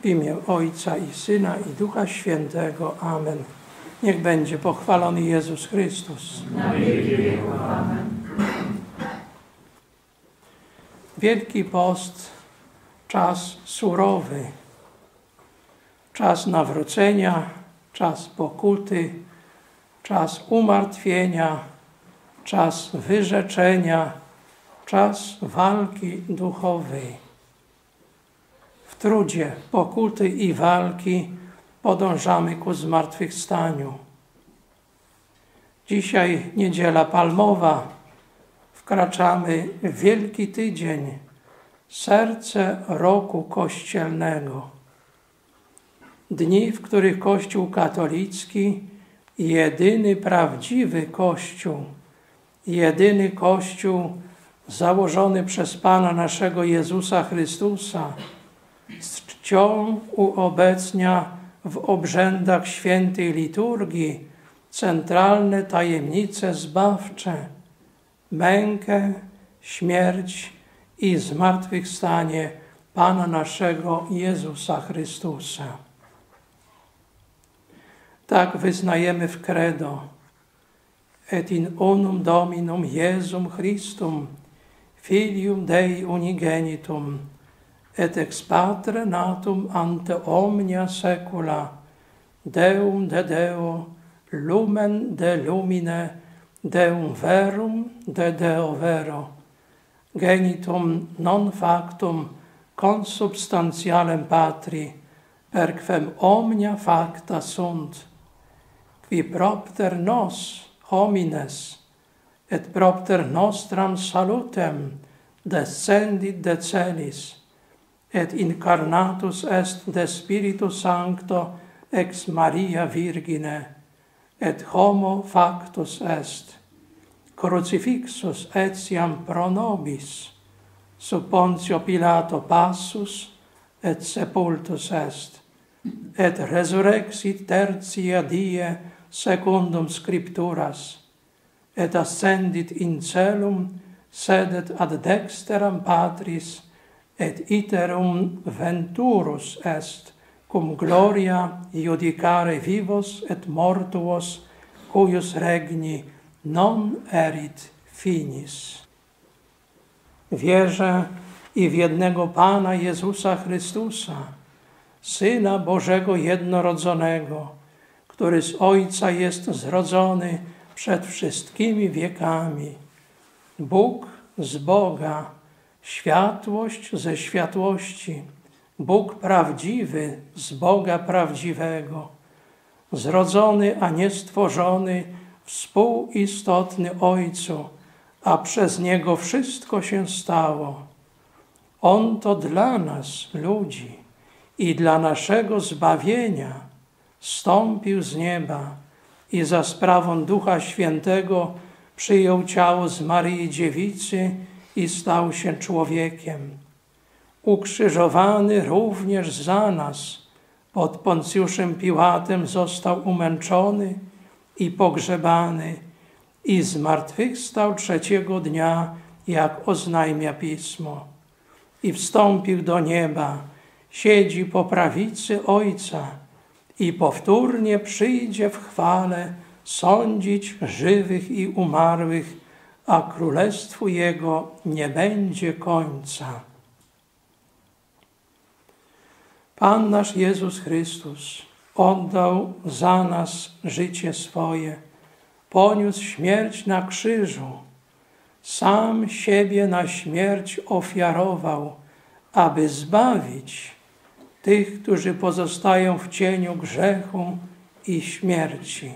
W imię Ojca i Syna i Ducha Świętego. Amen. Niech będzie pochwalony Jezus Chrystus. Na wieki wieków. Amen. Wielki Post, czas surowy, czas nawrócenia, czas pokuty, czas umartwienia, czas wyrzeczenia, czas walki duchowej. W trudzie pokuty i walki podążamy ku zmartwychwstaniu. Dzisiaj Niedziela Palmowa, wkraczamy w Wielki Tydzień, serce roku kościelnego. Dni, w których Kościół katolicki, jedyny prawdziwy Kościół, jedyny Kościół założony przez Pana naszego Jezusa Chrystusa, z czcią uobecnia w obrzędach świętej liturgii centralne tajemnice zbawcze, mękę, śmierć i zmartwychwstanie Pana naszego Jezusa Chrystusa. Tak wyznajemy w credo: et in unum Dominum Jesum Christum, Filium Dei unigenitum, et ex Patre natum ante omnia saecula, Deum de Deo, lumen de lumine, Deum verum de Deo vero, genitum non factum consubstantialem Patri, per quem omnia facta sunt, qui propter nos homines et propter nostram salutem descendit de celis, et incarnatus est de Spiritu Sancto ex Maria Virgine, et homo factus est, crucifixus etiam pro nobis, sub Pontio Pilato passus, et sepultus est, et resurrexit tertia die secundum Scripturas, et ascendit in celum, sedet ad dexteram Patris, et iterum venturus est, cum gloria iudicare vivos et mortuos, cuius regni non erit finis. Wierzę i w jednego Pana Jezusa Chrystusa, Syna Bożego jednorodzonego, który z Ojca jest zrodzony przed wszystkimi wiekami. Bóg z Boga, światłość ze światłości, Bóg prawdziwy z Boga prawdziwego, zrodzony, a nie stworzony, współistotny Ojcu, a przez Niego wszystko się stało. On to dla nas, ludzi, i dla naszego zbawienia zstąpił z nieba i za sprawą Ducha Świętego przyjął ciało z Maryi Dziewicy i stał się człowiekiem. Ukrzyżowany również za nas, pod Poncjuszem Piłatem został umęczony i pogrzebany i zmartwychwstał trzeciego dnia, jak oznajmia Pismo. I wstąpił do nieba, siedzi po prawicy Ojca i powtórnie przyjdzie w chwale sądzić żywych i umarłych, a królestwu Jego nie będzie końca. Pan nasz Jezus Chrystus oddał za nas życie swoje, poniósł śmierć na krzyżu, sam siebie na śmierć ofiarował, aby zbawić tych, którzy pozostają w cieniu grzechu i śmierci.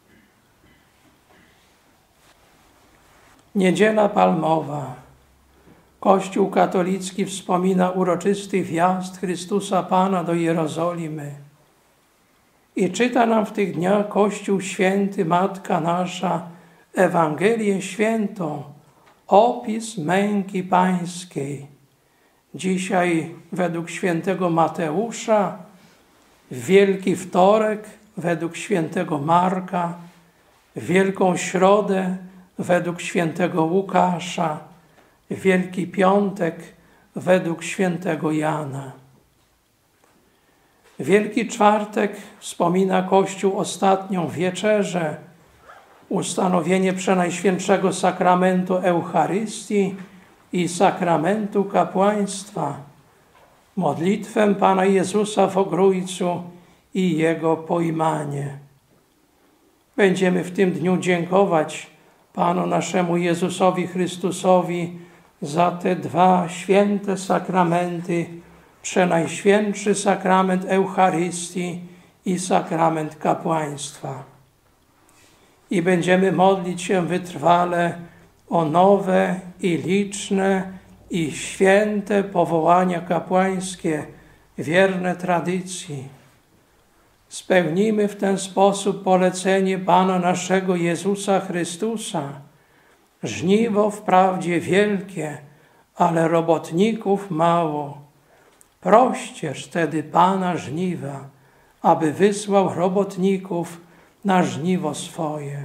Niedziela Palmowa. Kościół katolicki wspomina uroczysty wjazd Chrystusa Pana do Jerozolimy. I czyta nam w tych dniach Kościół Święty, Matka nasza, Ewangelię Świętą, opis męki Pańskiej. Dzisiaj według świętego Mateusza, w Wielki Wtorek według świętego Marka, w Wielką Środę według świętego Łukasza, w Wielki Piątek według świętego Jana. Wielki Czwartek wspomina Kościół ostatnią wieczerzę, ustanowienie Przenajświętszego Sakramentu Eucharystii i Sakramentu Kapłaństwa, modlitwę Pana Jezusa w Ogrójcu i Jego pojmanie. Będziemy w tym dniu dziękować Panu naszemu Jezusowi Chrystusowi za te dwa święte sakramenty, Przenajświętszy Sakrament Eucharystii i Sakrament Kapłaństwa. I będziemy modlić się wytrwale o nowe i liczne i święte powołania kapłańskie, wierne tradycji. Spełnimy w ten sposób polecenie Pana naszego Jezusa Chrystusa. Żniwo wprawdzie wielkie, ale robotników mało. Proścież tedy Pana żniwa, aby wysłał robotników na żniwo swoje.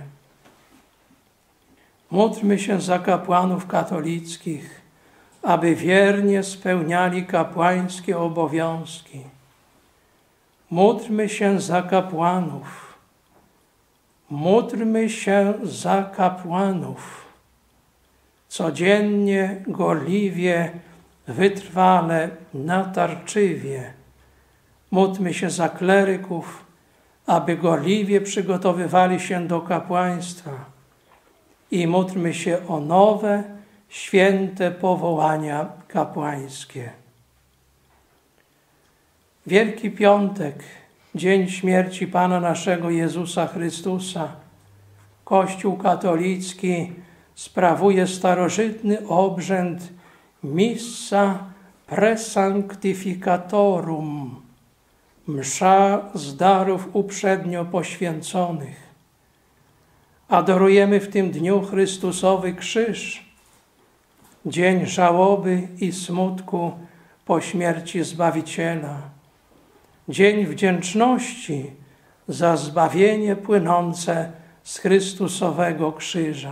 Módlmy się za kapłanów katolickich, aby wiernie spełniali kapłańskie obowiązki. Módlmy się za kapłanów. Módlmy się za kapłanów. Codziennie, gorliwie, wytrwale, natarczywie. Módlmy się za kleryków, aby gorliwie przygotowywali się do kapłaństwa. I módlmy się o nowe, święte powołania kapłańskie. Wielki Piątek, dzień śmierci Pana naszego Jezusa Chrystusa, Kościół katolicki sprawuje starożytny obrzęd Missa Presanctificatorum, msza z darów uprzednio poświęconych. Adorujemy w tym dniu Chrystusowy krzyż, dzień żałoby i smutku po śmierci Zbawiciela, dzień wdzięczności za zbawienie płynące z Chrystusowego krzyża.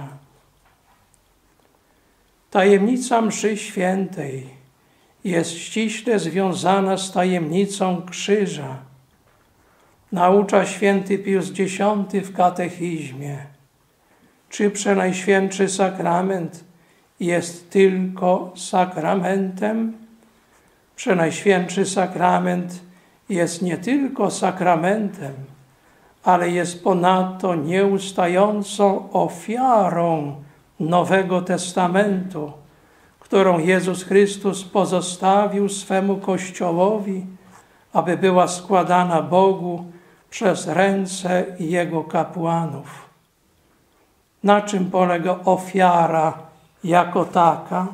Tajemnica mszy świętej jest ściśle związana z tajemnicą krzyża. Naucza święty Pius X w katechizmie. Czy Przenajświętszy Sakrament jest tylko sakramentem? Przenajświętszy Sakrament jest nie tylko sakramentem, ale jest ponadto nieustającą ofiarą Nowego Testamentu, którą Jezus Chrystus pozostawił swemu Kościołowi, aby była składana Bogu przez ręce Jego kapłanów. Na czym polega ofiara jako taka?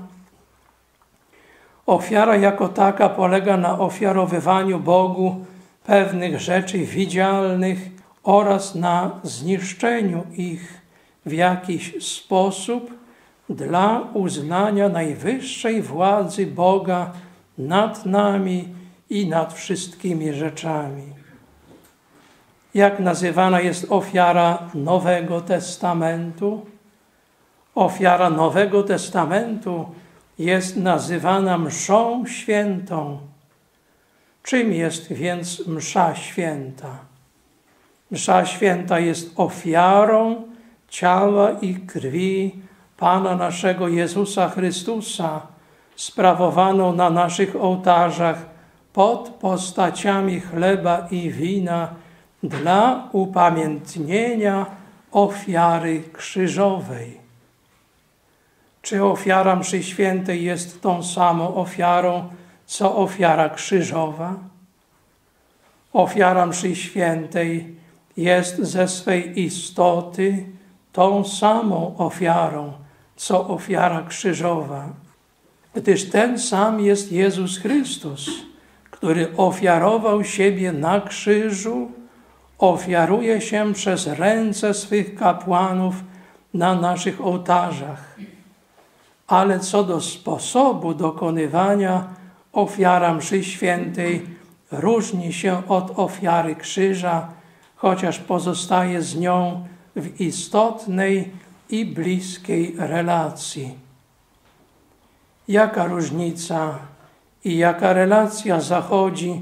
Ofiara jako taka polega na ofiarowywaniu Bogu pewnych rzeczy widzialnych oraz na zniszczeniu ich w jakiś sposób dla uznania najwyższej władzy Boga nad nami i nad wszystkimi rzeczami. Jak nazywana jest ofiara Nowego Testamentu? Ofiara Nowego Testamentu jest nazywana mszą świętą. Czym jest więc msza święta? Msza święta jest ofiarą ciała i krwi Pana naszego Jezusa Chrystusa, sprawowaną na naszych ołtarzach pod postaciami chleba i wina dla upamiętnienia ofiary krzyżowej. Czy ofiara mszy świętej jest tą samą ofiarą, co ofiara krzyżowa? Ofiara mszy świętej jest ze swej istoty tą samą ofiarą, co ofiara krzyżowa, gdyż ten sam jest Jezus Chrystus, który ofiarował siebie na krzyżu, ofiaruje się przez ręce swych kapłanów na naszych ołtarzach. Ale co do sposobu dokonywania, ofiara mszy świętej różni się od ofiary krzyża, chociaż pozostaje z nią w istotnej i bliskiej relacji. Jaka różnica i jaka relacja zachodzi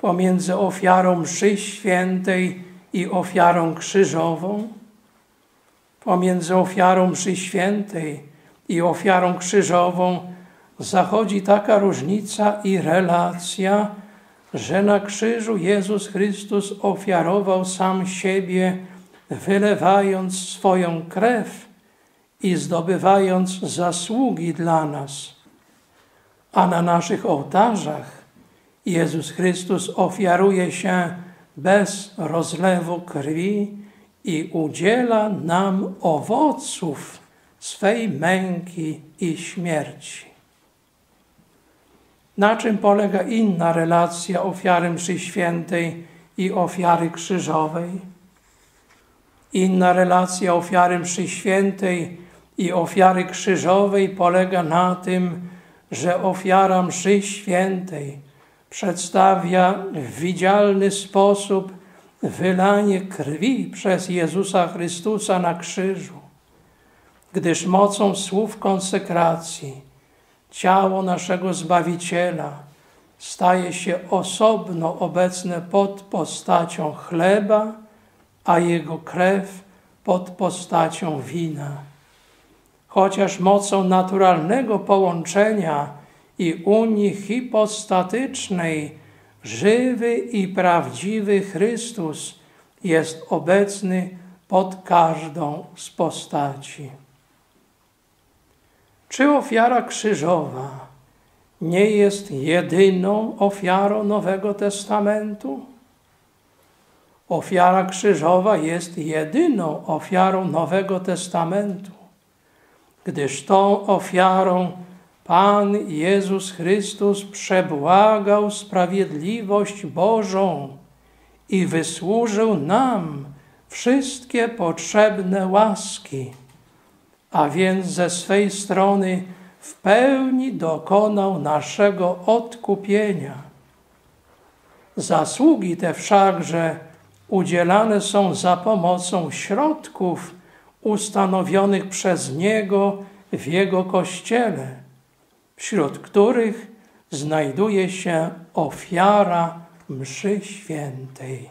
pomiędzy ofiarą mszy świętej i ofiarą krzyżową? Pomiędzy ofiarą mszy świętej i ofiarą krzyżową zachodzi taka różnica i relacja, że na krzyżu Jezus Chrystus ofiarował sam siebie, wylewając swoją krew i zdobywając zasługi dla nas. A na naszych ołtarzach Jezus Chrystus ofiaruje się bez rozlewu krwi i udziela nam owoców swej męki i śmierci. Na czym polega inna relacja ofiary mszy świętej i ofiary krzyżowej? Inna relacja ofiary mszy świętej i ofiary krzyżowej polega na tym, że ofiara mszy świętej przedstawia w widzialny sposób wylanie krwi przez Jezusa Chrystusa na krzyżu, gdyż mocą słów konsekracji ciało naszego Zbawiciela staje się osobno obecne pod postacią chleba, a Jego krew pod postacią wina. Chociaż mocą naturalnego połączenia i unii hipostatycznej żywy i prawdziwy Chrystus jest obecny pod każdą z postaci. Czy ofiara krzyżowa nie jest jedyną ofiarą Nowego Testamentu? Ofiara krzyżowa jest jedyną ofiarą Nowego Testamentu, gdyż tą ofiarą Pan Jezus Chrystus przebłagał sprawiedliwość Bożą i wysłużył nam wszystkie potrzebne łaski, a więc ze swej strony w pełni dokonał naszego odkupienia. Zasługi te wszakże udzielane są za pomocą środków ustanowionych przez Niego w Jego Kościele, wśród których znajduje się ofiara mszy świętej.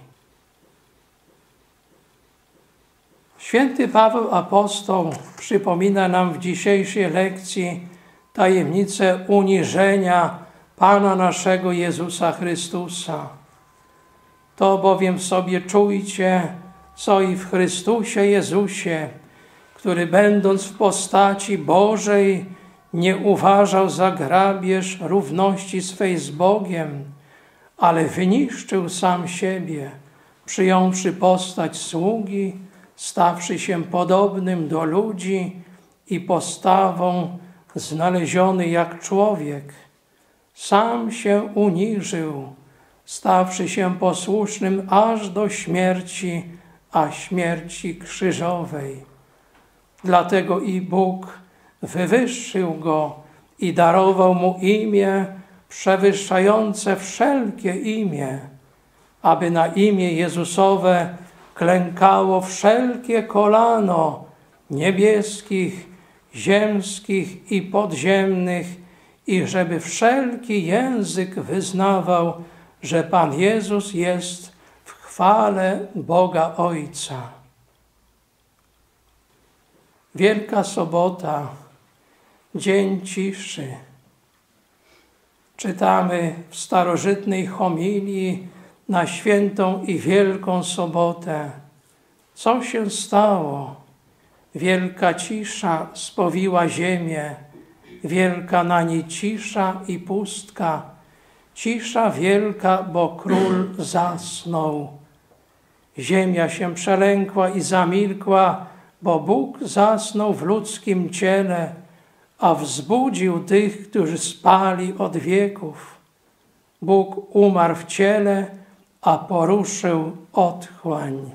Święty Paweł Apostoł przypomina nam w dzisiejszej lekcji tajemnicę uniżenia Pana naszego Jezusa Chrystusa. To bowiem w sobie czujcie, co i w Chrystusie Jezusie, który będąc w postaci Bożej nie uważał za grabież równości swej z Bogiem, ale wyniszczył sam siebie, przyjąwszy postać sługi, stawszy się podobnym do ludzi i postawą znaleziony jak człowiek. Sam się uniżył, stawszy się posłusznym aż do śmierci, a śmierci krzyżowej. Dlatego i Bóg wywyższył Go i darował Mu imię przewyższające wszelkie imię, aby na imię Jezusowe klękało wszelkie kolano niebieskich, ziemskich i podziemnych i żeby wszelki język wyznawał, że Pan Jezus jest w chwale Boga Ojca. Wielka Sobota, dzień ciszy. Czytamy w starożytnej homilii na świętą i wielką sobotę. Co się stało? Wielka cisza spowiła ziemię, wielka na niej cisza i pustka. Cisza wielka, bo król zasnął. Ziemia się przelękła i zamilkła, bo Bóg zasnął w ludzkim ciele, a wzbudził tych, którzy spali od wieków. Bóg umarł w ciele, a poruszył otchłań.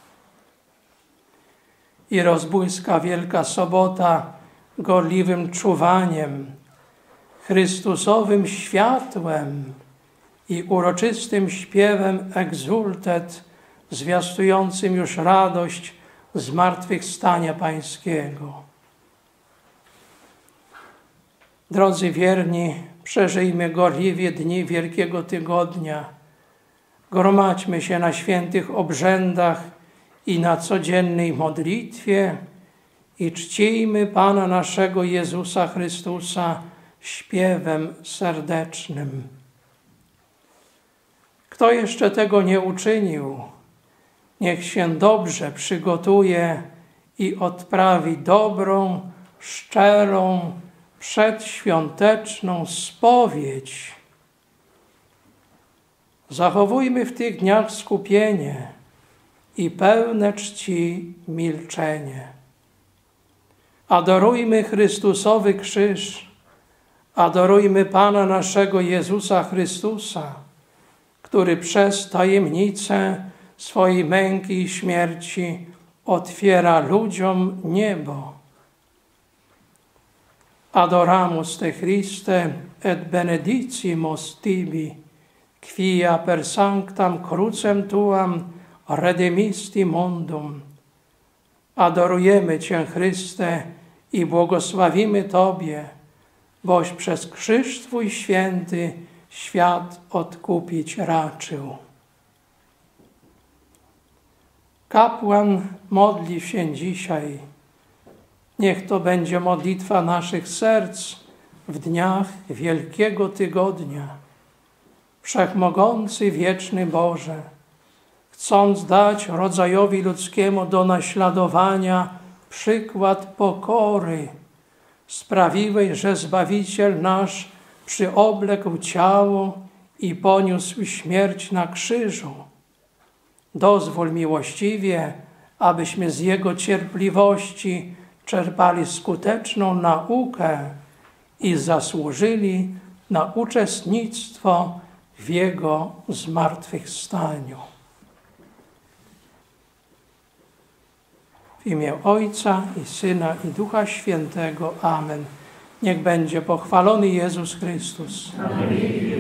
I rozbłyska Wielka Sobota gorliwym czuwaniem, Chrystusowym światłem i uroczystym śpiewem exultet, zwiastującym już radość zmartwychwstania Pańskiego. Drodzy wierni, przeżyjmy gorliwie dni Wielkiego Tygodnia, gromadźmy się na świętych obrzędach i na codziennej modlitwie i czcijmy Pana naszego Jezusa Chrystusa śpiewem serdecznym. Kto jeszcze tego nie uczynił, niech się dobrze przygotuje i odprawi dobrą, szczerą, przedświąteczną spowiedź. Zachowujmy w tych dniach skupienie i pełne czci milczenie. Adorujmy Chrystusowy krzyż, adorujmy Pana naszego Jezusa Chrystusa, który przez tajemnicę swojej męki i śmierci otwiera ludziom niebo. Adoramus te Christe et benedicimus tibi, quia per sanctam crucem tuam redemisti mundum. Adorujemy Cię, Chryste, i błogosławimy Tobie, boś przez krzyż Twój święty świat odkupić raczył. Kapłan modli się dzisiaj. Niech to będzie modlitwa naszych serc w dniach Wielkiego Tygodnia. Wszechmogący, wieczny Boże, chcąc dać rodzajowi ludzkiemu do naśladowania przykład pokory, sprawiłeś, że Zbawiciel nasz przyoblekł ciało i poniósł śmierć na krzyżu. Dozwól miłościwie, abyśmy z Jego cierpliwości czerpali skuteczną naukę i zasłużyli na uczestnictwo w Jego zmartwychwstaniu. W imię Ojca i Syna i Ducha Świętego. Amen. Niech będzie pochwalony Jezus Chrystus. Amen.